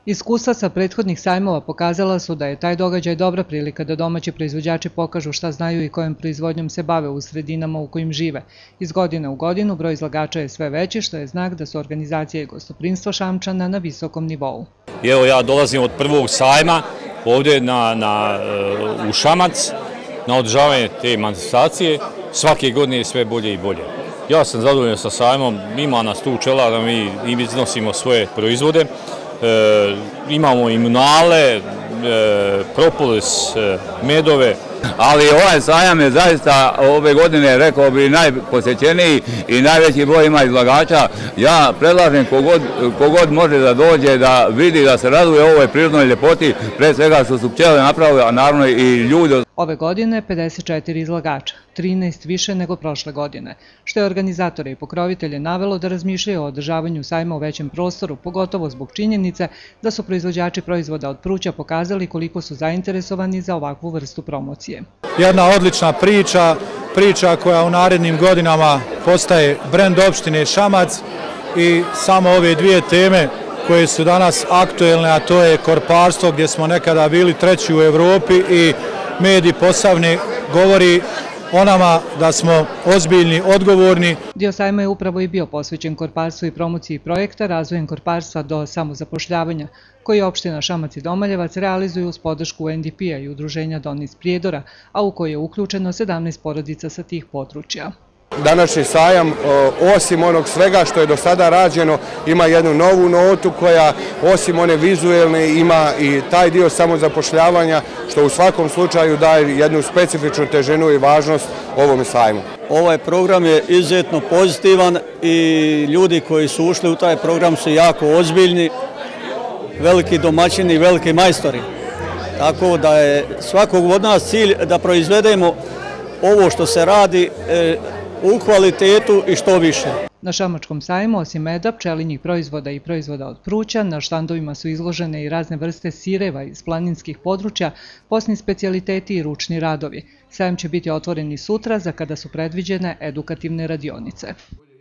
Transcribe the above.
Iskustva sa prethodnih sajmova pokazala su da je taj događaj dobra prilika da domaći proizvođači pokažu šta znaju i kojom proizvodnjom se bave u sredinama u kojim žive. Iz godine u godinu broj izlagača je sve veći, što je znak da su organizacije i gostoprimstvo Šamčana na visokom nivou. Evo, ja dolazim od prvog sajma ovdje u Šamac na održavanje te manifestacije. Svake godine je sve bolje i bolje. Ja sam zadovoljan sa sajmom, ima nas tu čelara, mi iznosimo svoje proizvode. Imamo imunale, propolis, medove. Ali ovaj sajam je zaista ove godine, rekao bi, najposjećeniji i najveći broj ima izlagača. Ja predlažem kogod može da dođe, da vidi, da se raduje ovoj prirodnoj ljepoti, pre svega što su pčele napravili, a naravno i ljudi. Ove godine 54 izlagača, 13 više nego prošle godine, što je organizatore i pokrovitelje navelo da razmišljaju o održavanju sajma u većem prostoru, pogotovo zbog činjenice da su proizvođači proizvoda od pruća pokazali koliko su zainteresovani za ovakvu vrstu promocije. Jedna odlična priča koja u narednim godinama postaje brend opštine Šamac i samo ove dvije teme koje su danas aktuelne, a to je korparstvo gdje smo nekada bili treći u Evropi i medij Posavne govori o nama da smo ozbiljni, odgovorni. Dio sajma je upravo i bio posvećen korparstvu i promociji projekta Razvojem korparstva do samozapošljavanja, koji opština Šamac i Domaljevac realizuju uz podršku UNDP-a i udruženja Donis Prijedora, a u koje je uključeno 17 porodica sa tih područja. Današnji sajam, osim onog svega što je do sada rađeno, ima jednu novu notu koja, osim one vizuelne, ima i taj dio samozapošljavanja, što u svakom slučaju daje jednu specifičnu težinu i važnost ovom sajmu. Ovaj program je izuzetno pozitivan i ljudi koji su ušli u taj program su jako ozbiljni, veliki domaćini i veliki majstori. Tako da je svakog od nas cilj da proizvedemo ovo što se radi u kvalitetu i što više. Na Šamačkom sajmu, osim meda, pčelinjih proizvoda i proizvoda od pruća, na štandovima su izložene i razne vrste sireva iz planinskih područja, posni specijaliteti i ručni radovi. Sajam će biti otvoren i sutra, za kada su predviđene edukativne radionice.